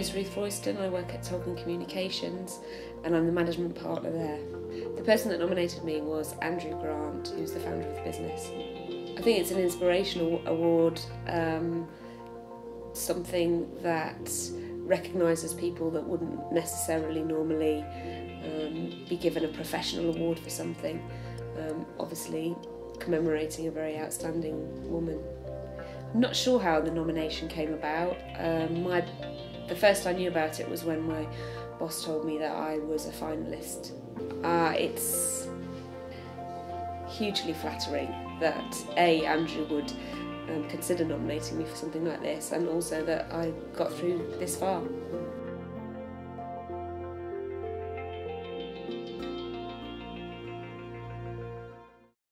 is Ruth Royston. I work at Tolkien Communications and I'm the management partner there. The person that nominated me was Andrew Grant, who's the founder of the business. I think it's an inspirational award, something that recognises people that wouldn't necessarily normally be given a professional award for something, obviously commemorating a very outstanding woman. I'm not sure how the nomination came about. The first I knew about it was when my boss told me that I was a finalist. It's hugely flattering that Andrew would consider nominating me for something like this, and also that I got through this far.